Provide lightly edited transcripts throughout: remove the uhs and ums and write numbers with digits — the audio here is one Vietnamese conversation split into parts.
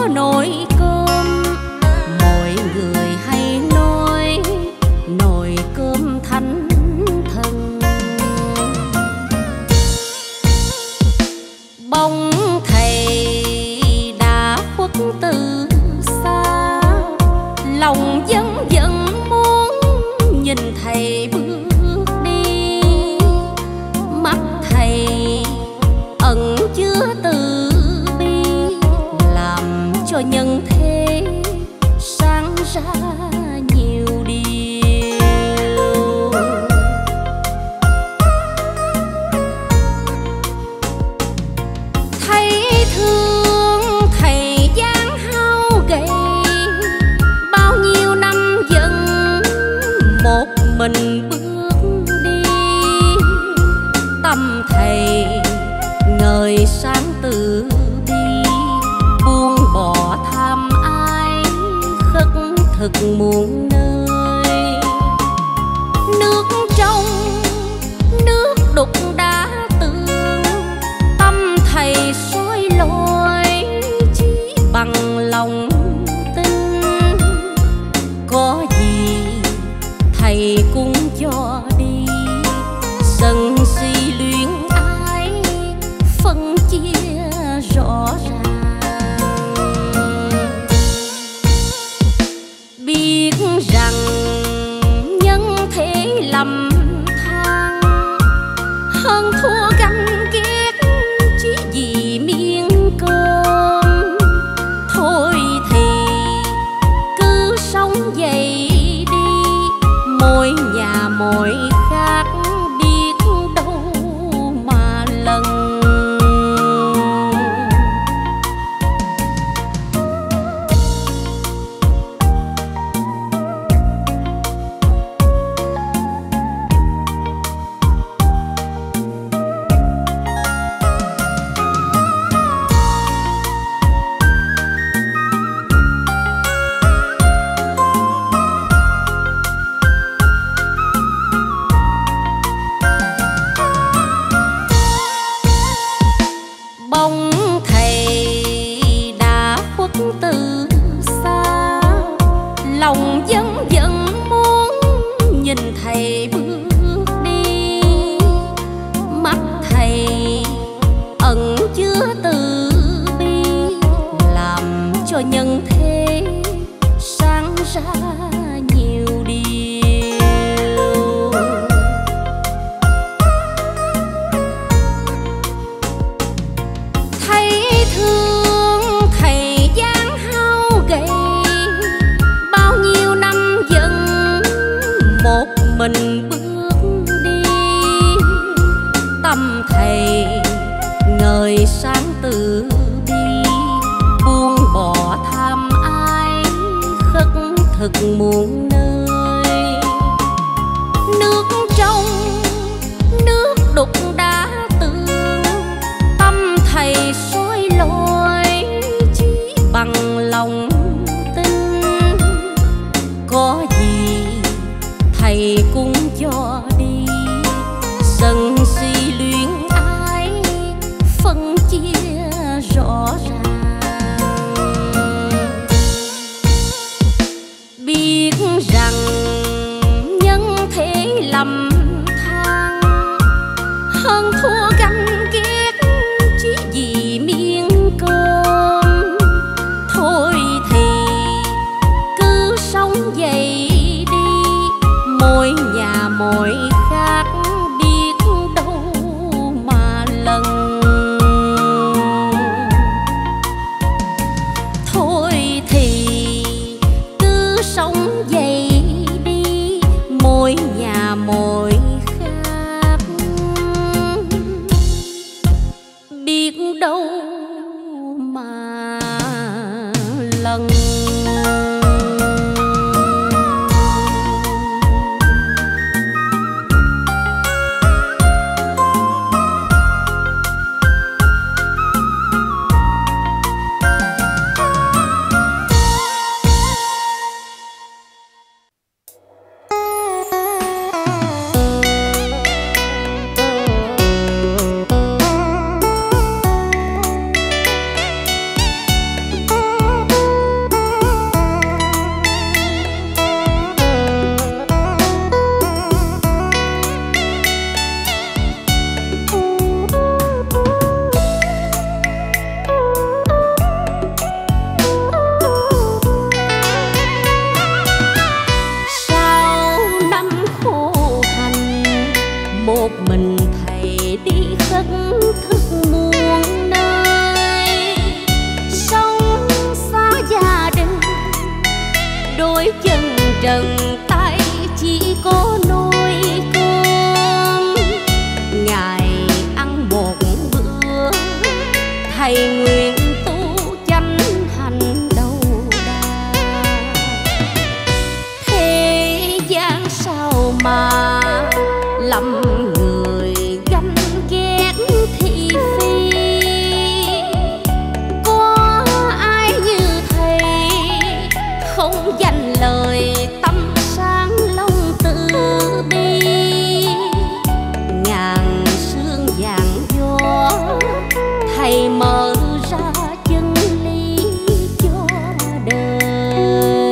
nồi cơm. Mọi người hay nói nồi cơm thánh thần. Bóng thầy đã khuất từ xa, lòng vẫn vẫn muốn nhìn thầy bước đi. Mắt thầy ẩn chứa từ bi, làm cho nhân thế sáng ra nhiều điều. Thấy thương thầy dáng hao gầy, bao nhiêu năm vẫn một mình bước đi. Tâm thầy ngời sáng từ bi, buông bỏ tham ái khất thực muôn nơi. Nước trong nước đục đá tường, tâm thầy soi lối chỉ bằng lòng tin. Có gì thầy cũng cho đi, sân si luyến ái phân chia rõ ràng. Biết rằng nhân thế lầm than, hơn thua ganh ghét chỉ vì miếng cơm. Thôi thì cứ sống vậy đi, mỗi nhà mỗi khác biết đâu mà lần. Bóng thầy đã khuất từ xa, lòng vẫn vẫn muốn nhìn thầy bước đi. Mắt thầy ẩn chứa từ bi, làm cho nhân thế sáng ra nhiều điều. Thấy thương thầy dáng hao gầy, bao nhiêu năm vẫn một mình bước đi. Tâm thầy ngời sáng từ bi, buông bỏ tham ái khất thực muôn nơi. Nước trong nước đục đá tường, tâm thầy soi lối chỉ bằng lòng tin. Có gì thầy cũng cho đi, sân si luyến ái phân chia rõ ràng. Biết rằng nhân thế lầm than, hơn thua ganh ghét chỉ vì miếng cơm. Thôi thì cứ sống vậy đi, mỗi nhà mỗi khác biết đâu mà lần. Thôi thì cứ sống vậy đi, mỗi nhà mỗi khác biết đâu mà lần. đôi chân trần tay chỉ có nồi cơm. Ngày ăn một bữa thầy nguyện tu chánh hành đầu đà. Thế gian sao mà lầm người ganh ghét thị phi, có ai như thầy không dành lời tâm sáng lòng từ bi. Ngàn sương vàng gió thầy mở ra chân lý cho đời.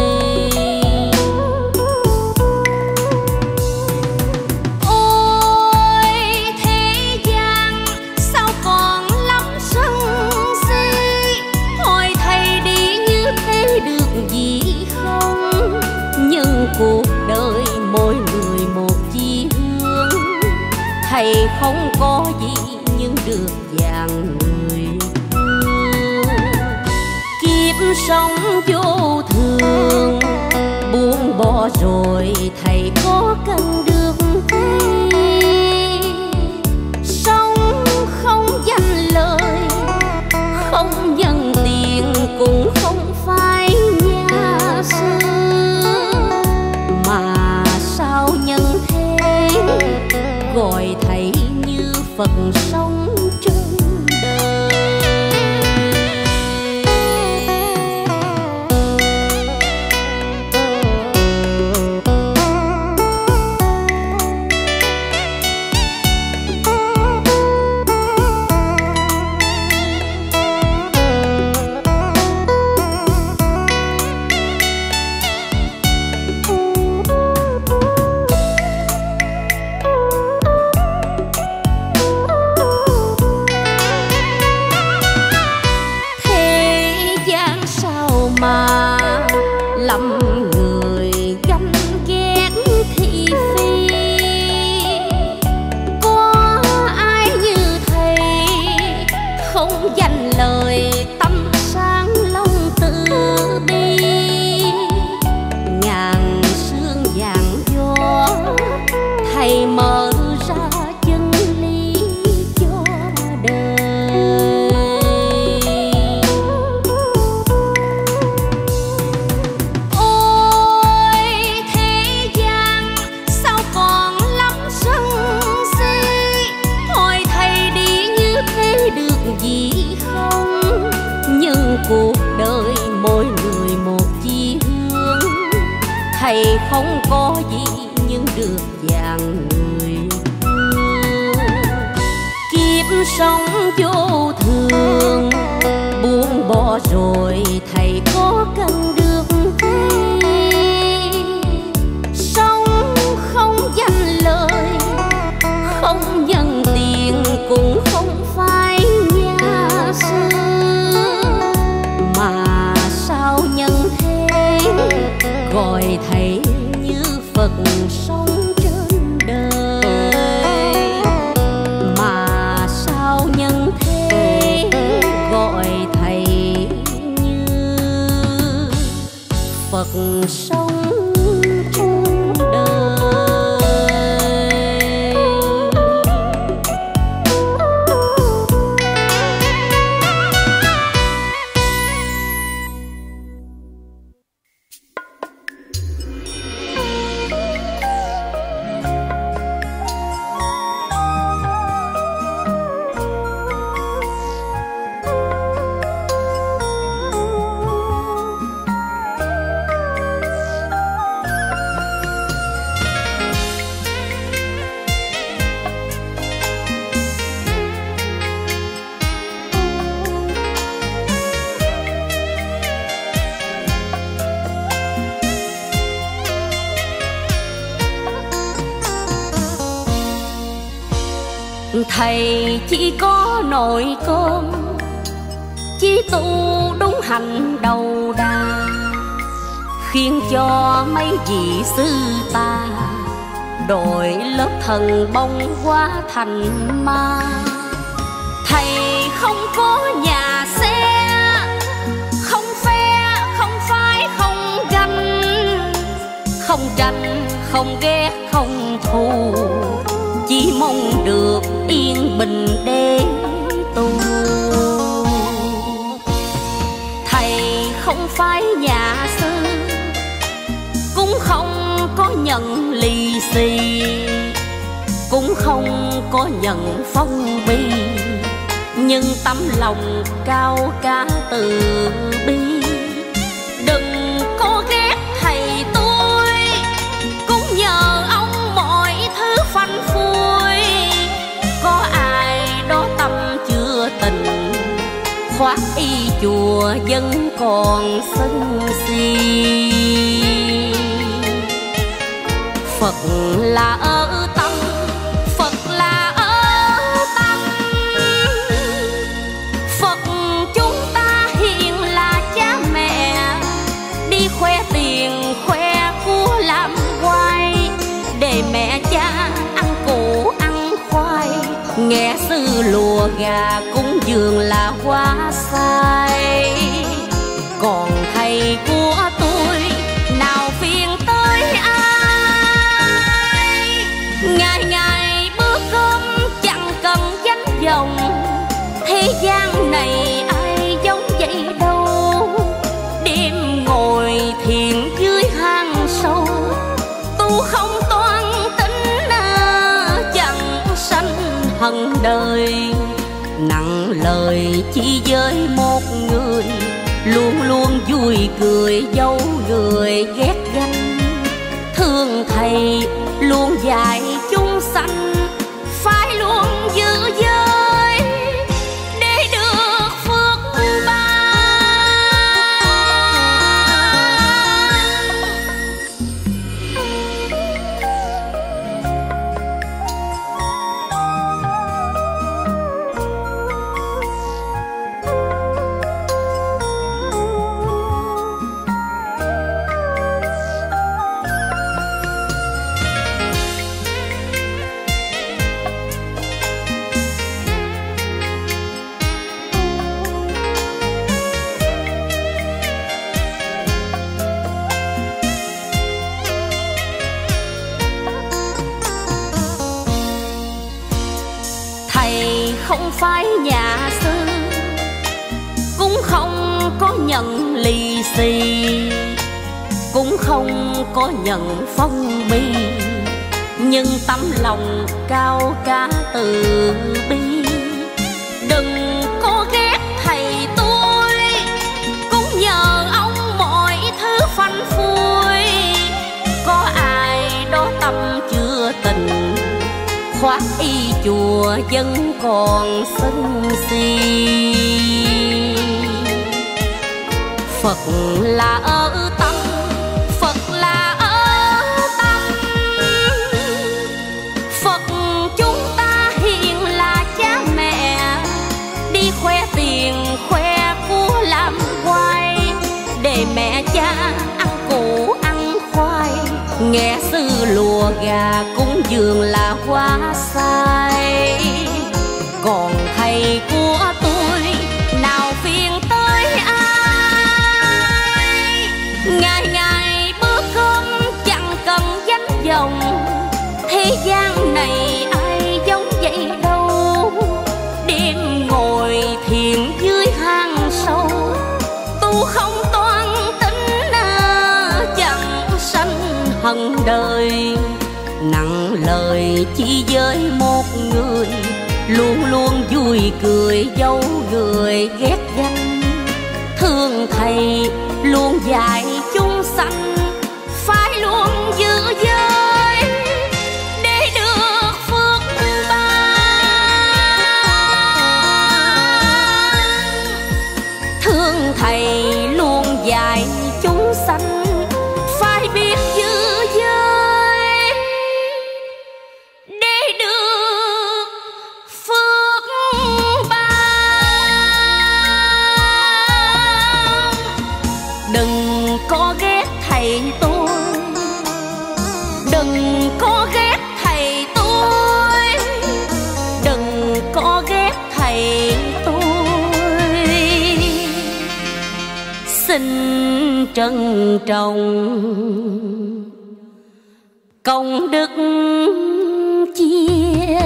Ôi thế gian sao còn lắm sân si, hỏi thầy đi như thế được gì không? Nhưng cuộc đời mỗi người một chí hướng, thầy không có gì nhưng được dạng người thương. Kiếp sống vô thường buông bỏ rồi thầy có cần được thi. Sống không dành lời, không nhận tiền cũng không phải nhà sư, mà sao nhân thế gọi thầy như Phật sống trên đời. Mà lầm người ganh ghét thị phi, có ai như thầy không dành lời tâm sáng lòng từ bi. Ngàn sương vàng gió thầy mở ra chân lý cho đời. Cuộc đời mỗi người một chí hướng, thầy không có gì nhưng được dạng người thương. Kiếp sống vô thường buông bỏ rồi thầy có cần được thi. Sống không dành lời, không nhận tiền cũng không phải nhà sư, mà sao nhân thế gọi thầy như Phật sống trên đời. Mà sao nhân thế gọi thầy như Phật sống trên đời. Thầy chỉ có nồi cơm, chỉ tu đúng hành đầu đà, khiến cho mấy vị sư ta đổi lớp thần bông hóa thành ma. Thầy không có nhà xe, không phe, không phái, không ganh, tranh, không ghét không thù, chỉ mong được yên bình để tu. Thầy không phải nhà sư, cũng không có nhận lì xì, cũng không có nhận phong bì, nhưng tấm lòng cao cả từ bi. Đừng có ghét thầy tôi, cũng nhờ ông mọi thứ phanh phui. Có ai đó tâm chưa tình, khoác y chùa vẫn còn sân si. Phật là ở tâm, Phật là ở tâm. Phật chúng ta hiện là cha mẹ, đi khoe tiền khoe của làm hoài, để mẹ cha ăn củ ăn khoai, nghe sư lùa gà cúng dường là quá sai. Còn thầy của tôi nào phiền tới ai, ngày ngày bữa cơm chẳng cần danh vọng, thế gian này ai giống vậy đâu. Đêm ngồi thiền dưới hang sâu, tu không toan tính chẳng sanh hận đời. Nặng lời chỉ với một người, luôn luôn vui cười dấu người ghét ganh. Thương thầy luôn dạy chúng sanh, phải luôn giữ giới để được phước ban. Không phải nhà sư, cũng không có nhận lì xì, cũng không có nhận phong bì, nhưng tấm lòng cao cả từ bi. Đừng có ghét thầy tôi, cũng nhờ ông mọi thứ phanh phui. Có ai đó tâm chưa tình, khoác y chùa vẫn còn sân si. Phật là ở tâm, Phật là ở tâm. Phật chúng ta hiện là cha mẹ, đi khoe tiền khoe của làm hoài, để mẹ cha ăn củ ăn khoai, nghe sư lùa gà cúng dường là quá sai. Còn thầy của tôi nào phiền tới ai, ngày ngày bữa cơm chẳng cần danh vọng, thế gian này ai giống vậy đâu. Đêm ngồi thiền dưới hang sâu, tu không toan tính chẳng sanh hận đời. Nặng lời chỉ với một người, luôn luôn vui cười dấu người ghét ganh. Thương thầy luôn dạy chúng sanh, phải luôn giữ giới để được phước ban. Thương thầy luôn dạy chúng sanh, phải biết giữ giới để được phước ban. Đừng có ghét thầy tôi, đừng có ghét thầy tôi, đừng có ghét thầy tôi. Xin trân trọng công đức chia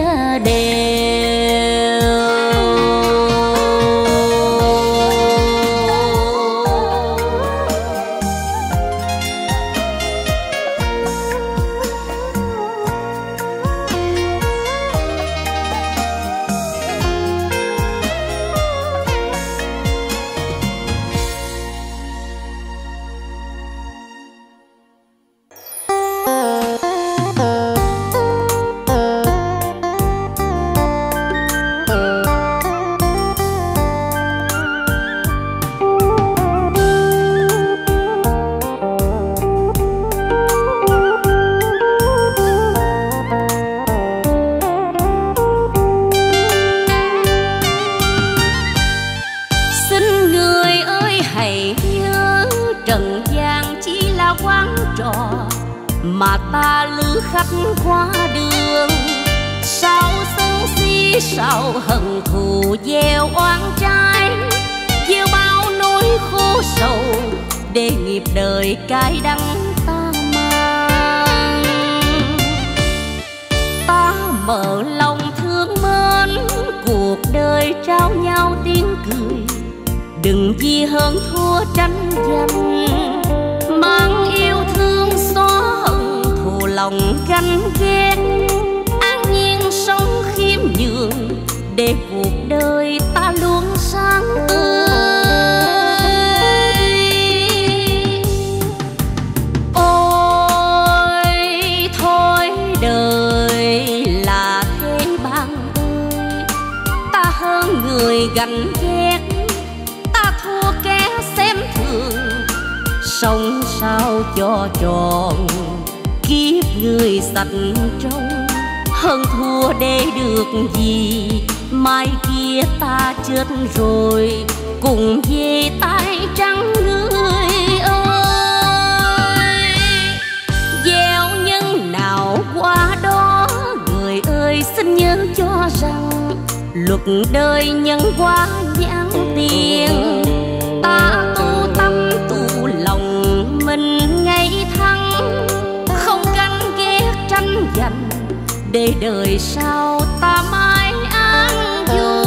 đều. Mà ta lữ khách qua đường, sao sân si sao hận thù gieo oán trái, gieo bao nỗi khổ sầu để nghiệp đời cay đắng ta mang. Ta mở lòng thương mến, cuộc đời trao nhau tiếng cười, đừng vì hơn thua tranh giành, mang yêu thương xóa hận thù lòng ganh ghét, an nhiên sống khiêm nhường để cuộc đời ta luôn sáng tươi. Ôi thôi đời là thế bạn ơi, ta hơn người ganh ghét, ta thua kẻ xem thường, sống sao cho tròn kiếp người sạch trong, hơn thua để được gì, mai kia ta chết rồi cùng về tay trắng người ơi. Gieo nhân nào qua đó, người ơi xin nhớ cho rằng luật đời nhân quả nhãn tiền, ta tu tâm tu lòng mình ngay thẳng, không ganh ghét tranh giành để đời sau ta mãi an vui.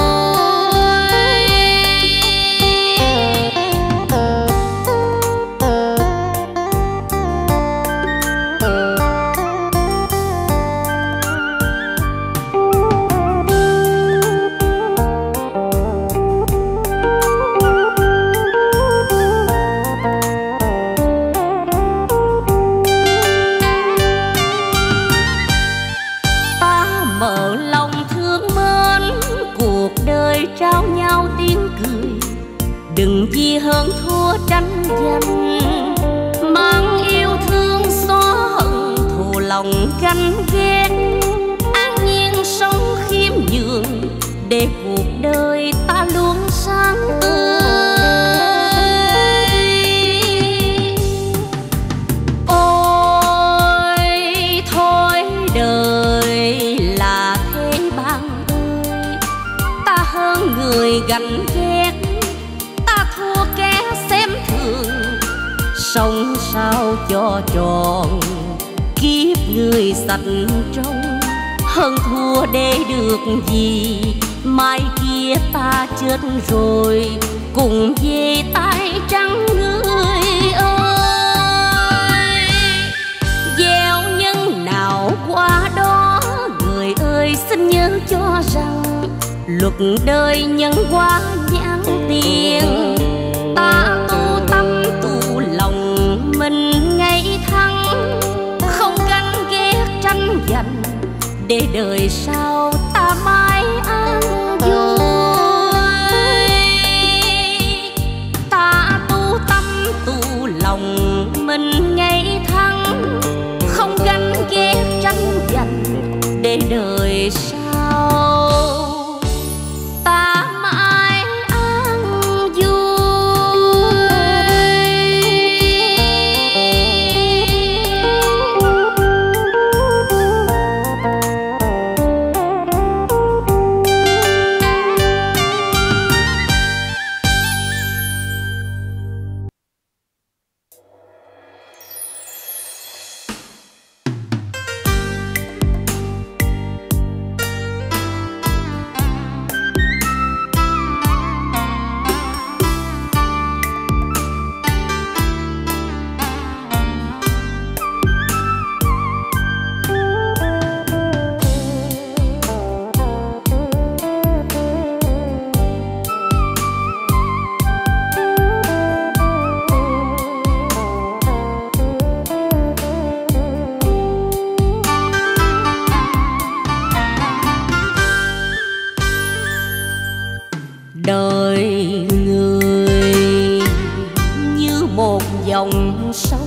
Trao nhau tiếng cười, đừng vì hơn thua tranh giành, mang yêu thương xóa hận thù lòng ganh ghét, an nhiên sống khiêm nhường để cuộc đời ta luôn sáng tươi. Ôi thôi đời là thế bạn ơi, ta hơn người ganh ghét, ta thua kẻ xem thường, sống sao cho tròn kiếp người sạch trong, hơn thua để được gì, mai kia ta chết rồi cùng về tay trắng người ơi. Gieo nhân nào qua đó, người ơi xin nhớ cho rằng luật đời nhân quả nhãn tiền, ta tu tâm tu lòng mình ngay thẳng, không ganh ghét tranh giành để đời sau ta mãi an vui. Ta tu tâm tu lòng mình ngay thẳng, không ganh ghét tranh giành để đời sau ta mãi an vui. một dòng sông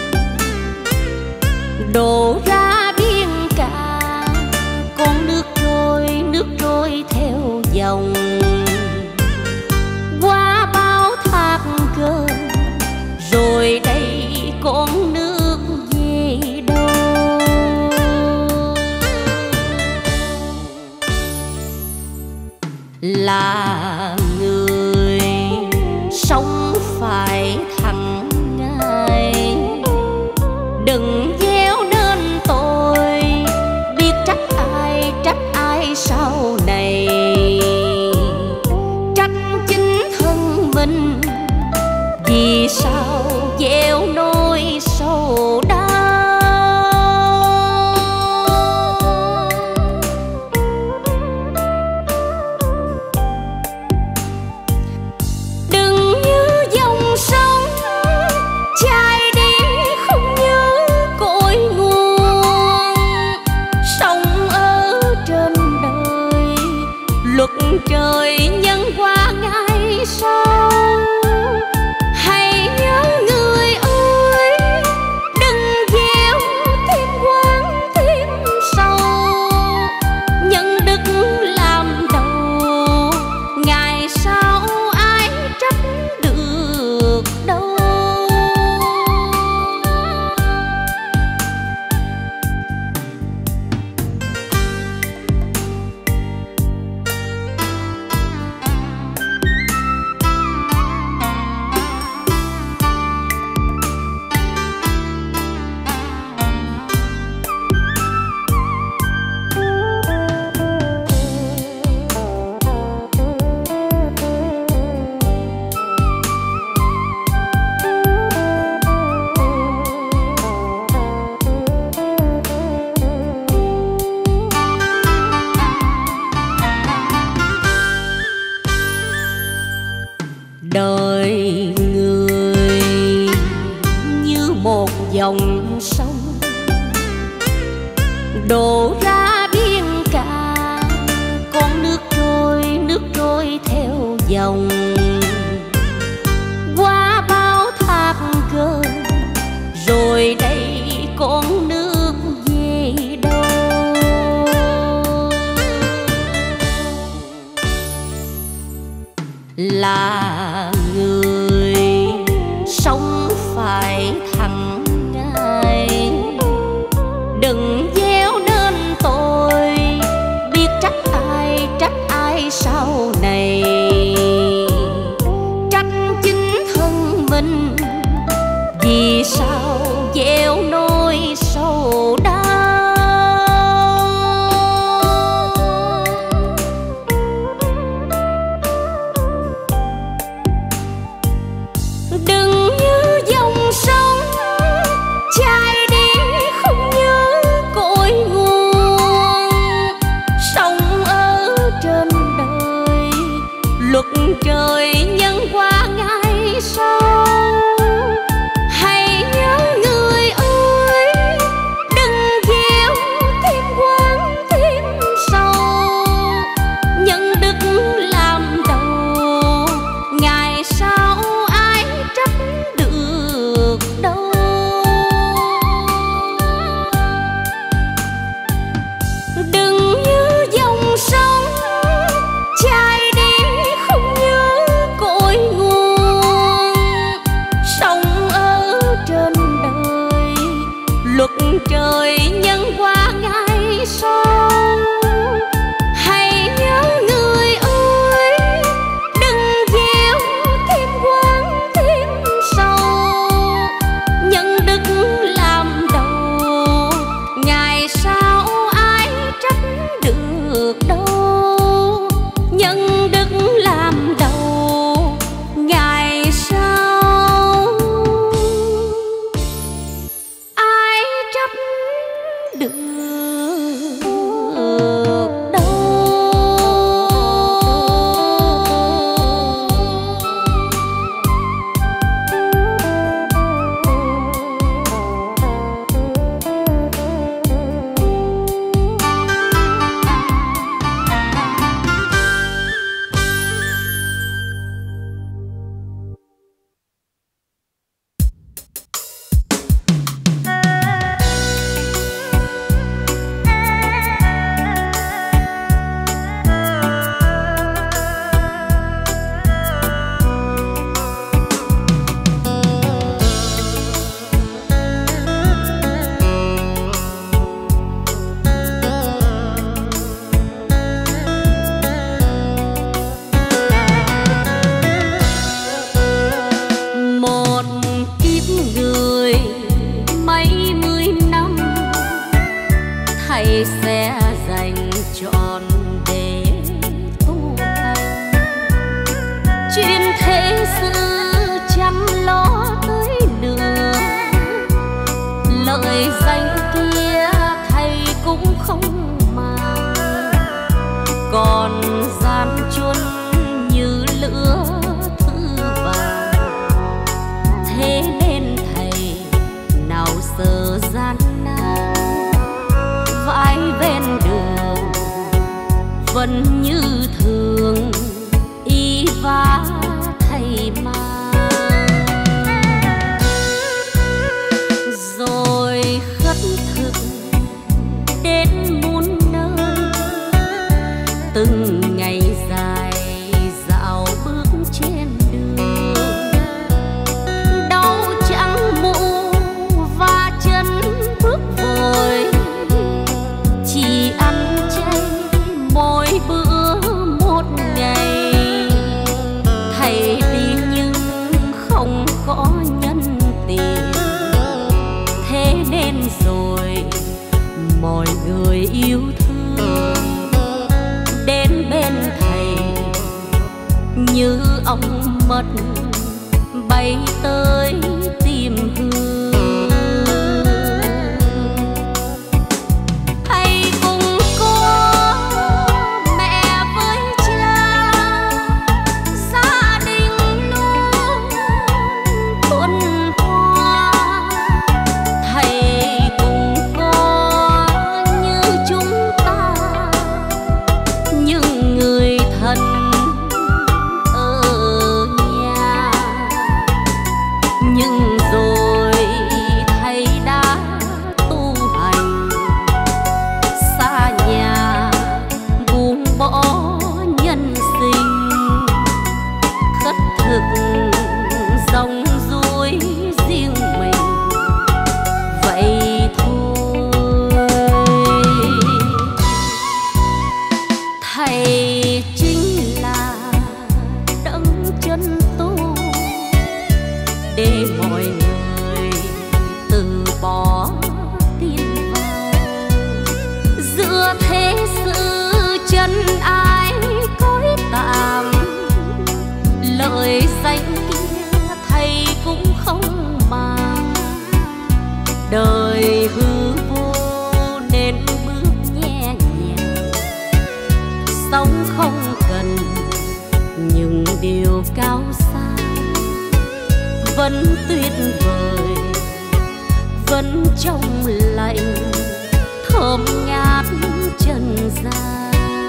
đổ ra biển cả, con nước trôi theo dòng qua bao thác gơ, rồi đây con nước về đâu. Là người sống phải thẳng ngay, đừng gieo nên tôi biết trách ai sau này, trách chính thân mình vì sao gieo nỗi sầu đau. Đừng như dòng sông chảy đi không nhớ cội nguồn, sống ở trên đời luật trời nhân qua ngày sau. Hãy nhớ người ơi, đừng gieo thêm oán thêm sầu, nhân đức làm đầu, ngày sau ai trách được đâu. Đời người như một dòng sông đổ ra biển cả, con nước trôi theo dòng qua bao thác gơ, rồi đây con nước về đâu. Là người sống phải thẳng ngay, đừng gieo nên tôi biết trách ai sau này, trách chính thân mình vì sao gieo nỗi sầu đau. Đừng như dòng sông chảy đi không nhớ cội nguồn, sống ở trên đời luật trời nhân qua ngày sau. Hãy nhớ người ơi, đừng gieo thêm oán thêm sầu, nhân đức làm đầu, ngày sau ai trách được đâu. Đừng như dòng sông chảy đi không nhớ cội nguồn, sống ở trên đời luật trời nhân qua ngày sau. Hãy nhớ người ơi, đừng gieo thêm oán thêm sầu, nhân đức làm đầu, ngày sau ai trách được đâu. Nhân đức làm đầu, ngày sau ai trách được mọi người yêu thương đến bên thầy như ông mất bay tới tìm hương. Thầy cùng có mẹ với cha, gia đình luôn thuần hoa. Thầy cùng có như chúng ta những người thân ở nhà, nhưng rồi thầy đã tu hành xa nhà buông bỏ nhân sinh, khất thực dòng dối riêng mình vậy thôi. Thầy chính là đấng chân tu để mọi người từ bỏ tin vào. Giữa thế sự chân ái cõi tạm, lời danh kia thầy cũng không màng. Đời hư vô nên bước nhẹ nhàng, sống không cần những điều cao xa. Vẫn tuyệt vời, vẫn trong lạnh thơm ngát trần gian.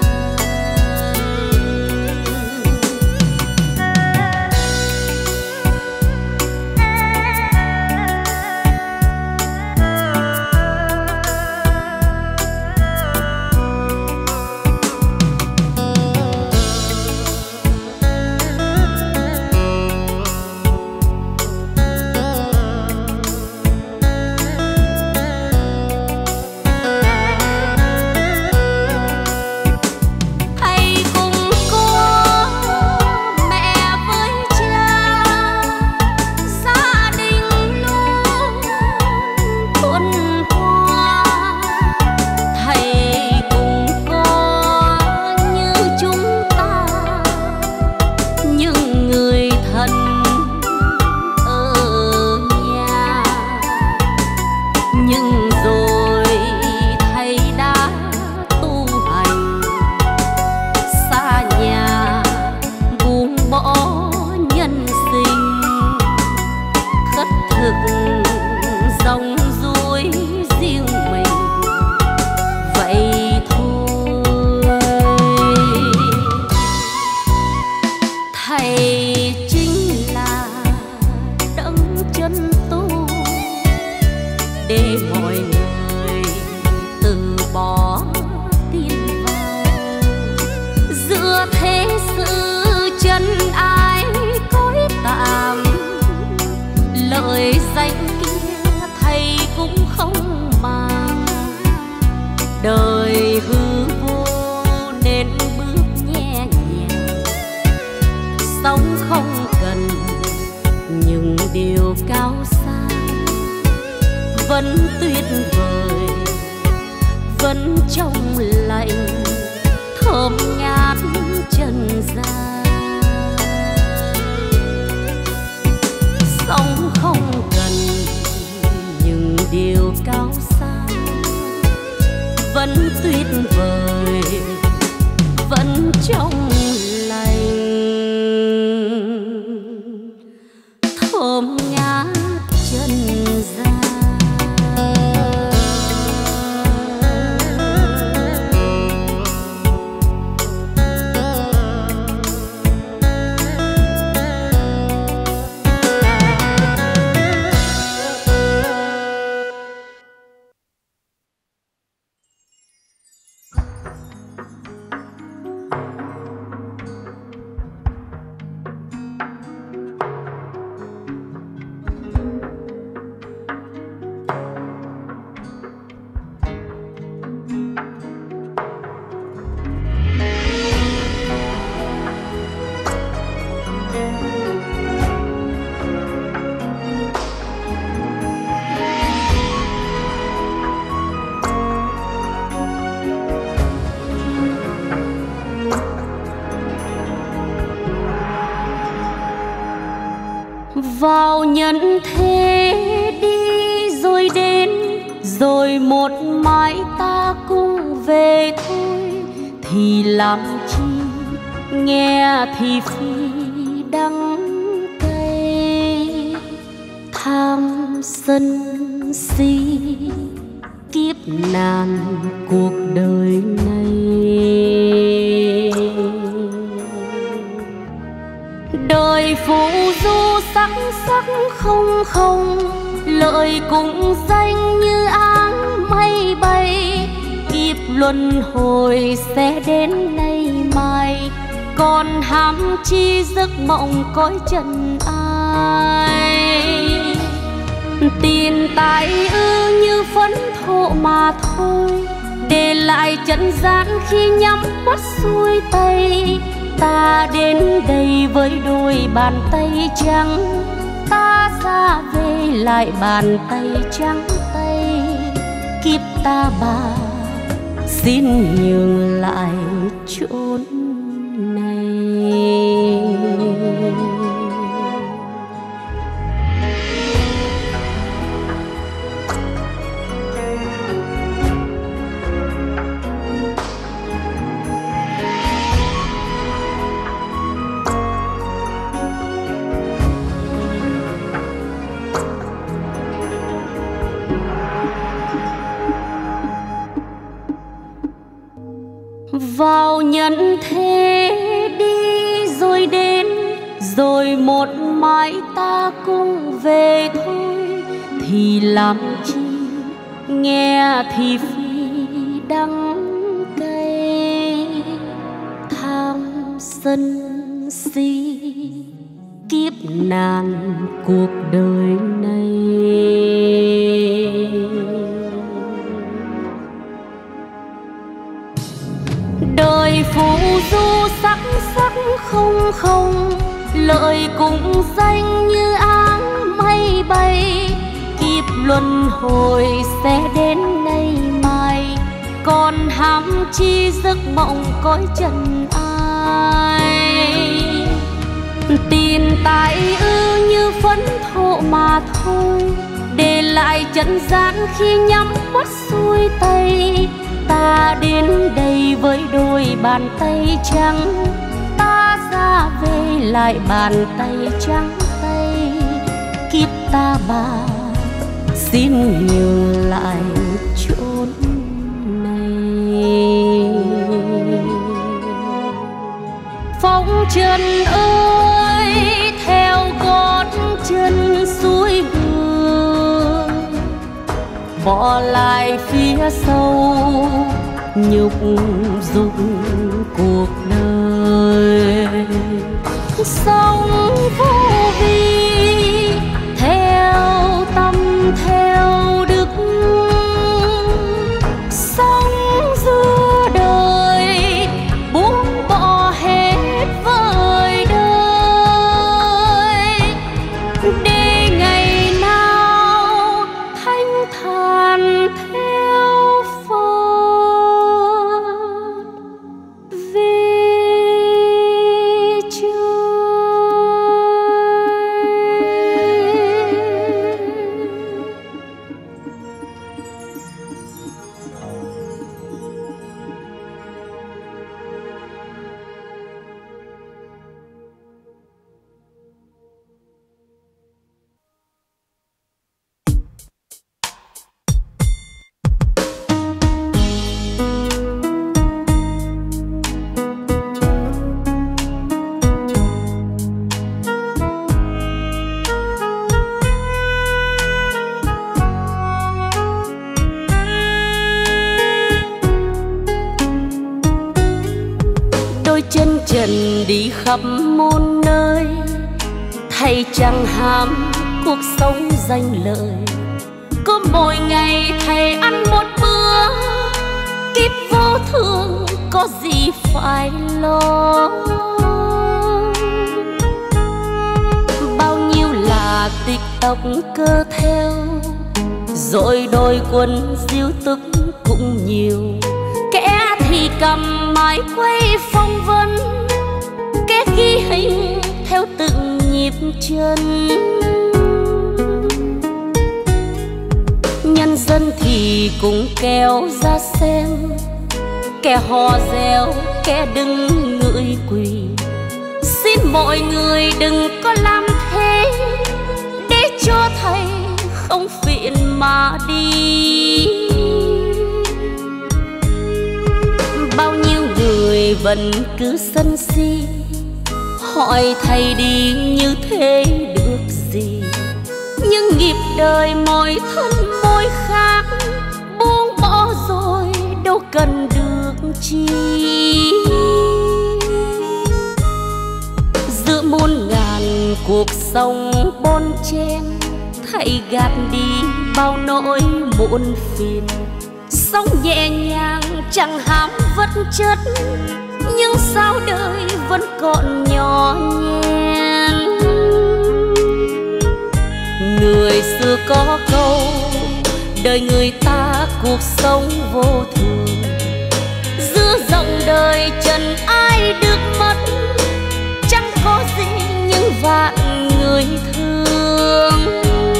Dòng dối riêng mình vậy thôi. Thầy chính là đấng chân tu để mọi người từ bỏ tin vào. Giữa thế sự chân ái cõi tạm, lời danh thầy cũng không màng. Đời hư vô nên bước nhẹ nhàng, sống không cần những điều cao xa. Vẫn tuyệt vời, vẫn trong lạnh thơm ngát trần gian. Sống không cần những điều cao xa, vẫn tuyệt vời, vẫn trong lành thơm ngát trần gian. rồi một mai ta cùng về thôi. Thì làm chi nghe thì phi đắng cay, tham sân si kiếp nạn cuộc đời này. Đời phù du sắc sắc không không, lợi cũng danh như áng mây bay. Kiếp luân hồi sẽ đến nay mai, còn ham chi giấc mộng cõi trần ai. Tiền tài ư như phấn thộ mà thôi, để lại trần gian khi nhắm mắt xuôi tay. Ta đến đây với đôi bàn tay trắng, ta ra về lại bàn tay trắng tay. Kiếp ta bà xin nhường lại chốn này. Vào nhân thế đi rồi đến, rồi một mai ta cùng về thôi. Thì làm chi nghe thì phi đắng cay, tham sân si kiếp nạn cuộc đời này. Đời phù du sắc sắc không không, lợi cũng danh như áng mây bay. Kiếp luân hồi sẽ đến nay mai, còn ham chi giấc mộng cõi trần ai. Tiền tài ư như phấn thộ mà thôi, để lại trần gian khi nhắm mắt xuôi tay. Ta đến đây với đôi bàn tay trắng, ta ra về lại bàn tay trắng tay. Kiếp ta bà xin nhường lại chốn này. Phong trần ơi theo gót chân xuôi ngược, bỏ lại phía sau nhục dục cuộc đời. Sống vô vi theo tâm theo đức, sống giữa đời buông bỏ hết vời đời. Để ngày nào thanh thản theo Phật về trời. Đôi chân trần đi khắp muôn nơi, thầy chẳng ham cuộc sống danh lợi. Có mỗi ngày thầy ăn một bữa, kiếp vô thường có gì phải lo. Bao nhiêu là tích tóc cơ theo, rồi đôi quân diêu tức cũng nhiều. Kẻ thì cầm mái quay phong vân, kẻ ghi hình theo từng nhịp chân. Nhân dân thì cũng kéo ra xem, kẻ hò reo kẻ đứng ngửi quỳ. Xin mọi người đừng có làm thế, để cho thầy không phiền mà đi. Bao nhiêu người vẫn cứ sân si, hỏi thầy đi như thế được gì. Nhưng nghiệp đời mỗi thân mỗi khác, buông bỏ rồi đâu cần được chi. Giữa muôn ngàn cuộc sống bon chen, thầy gạt đi bao nỗi muộn phiền. Sống nhẹ nhàng chẳng hám vật chất, nhưng sao đời vẫn còn nhỏ nhen. Người xưa có câu, đời người ta cuộc sống vô thường. Giữa dòng đời trần ai được mất, chẳng có gì nhưng vạn người thương.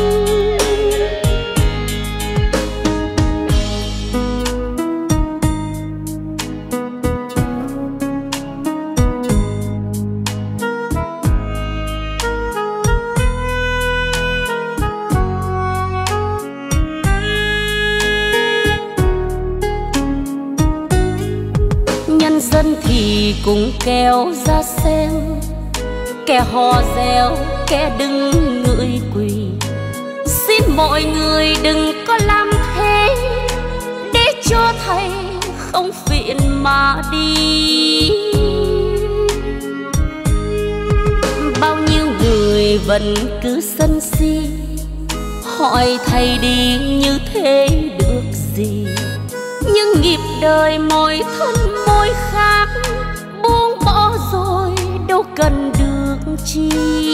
Dân thì cũng kéo ra xem, kẻ hò reo kẻ đứng ngửi quỳ. Xin mọi người đừng có làm thế, để cho thầy không phiền mà đi. Bao nhiêu người vẫn cứ sân si, hỏi thầy đi như thế được gì. Nhưng nghiệp đời mỗi thân mỗi khác, buông bỏ rồi đâu cần được chi.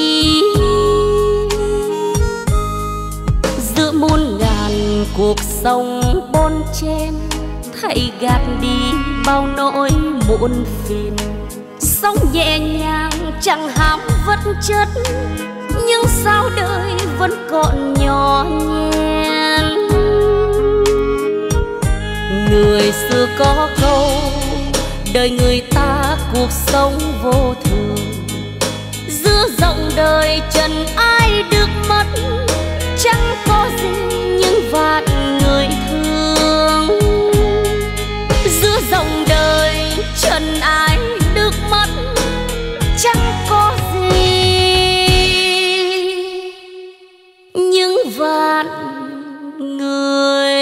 Giữa muôn ngàn cuộc sống bon chen, thầy gạt đi bao nỗi muộn phiền. Sống nhẹ nhàng chẳng hám vật chất, nhưng sao đời vẫn còn nhỏ nhen. Người xưa có câu, đời người ta cuộc sống vô thường. Giữa dòng đời trần ai được mất, chẳng có gì nhưng vạn người thương. Giữa dòng đời trần ai được mất, chẳng có gì nhưng vạn người.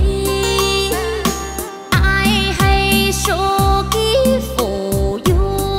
Ai hay số kiếp phụ du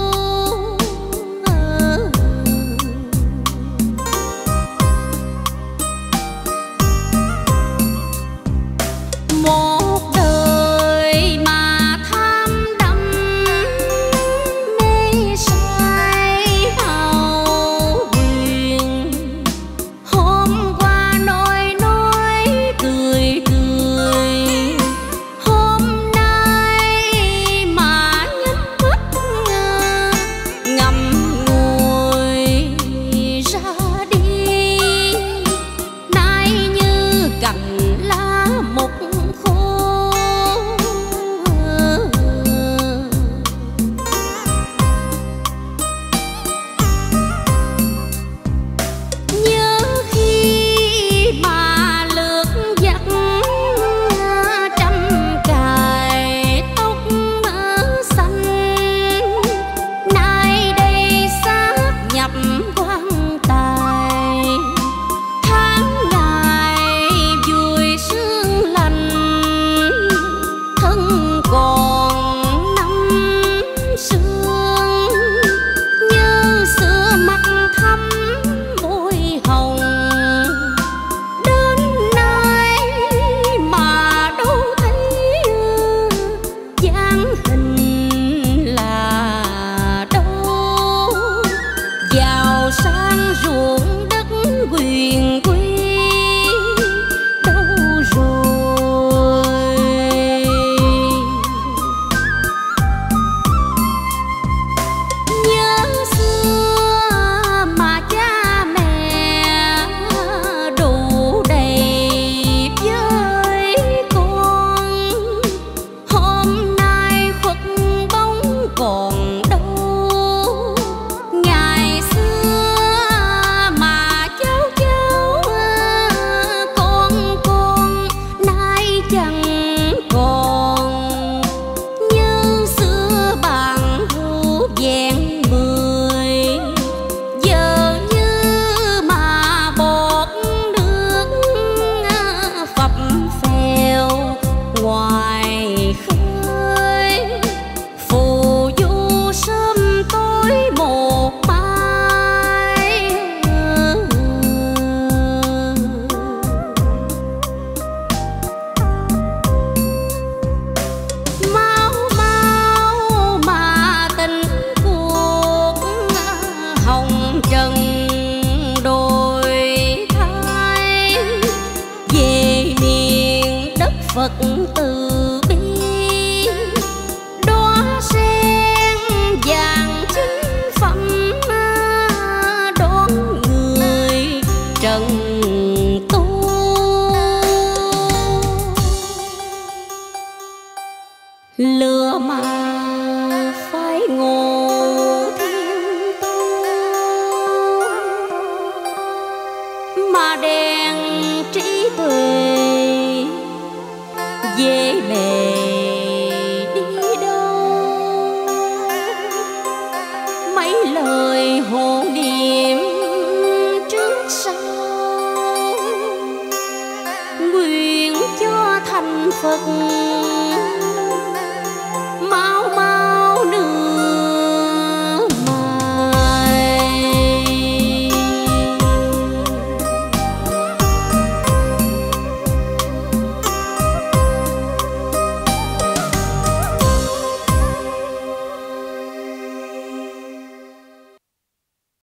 lừa mà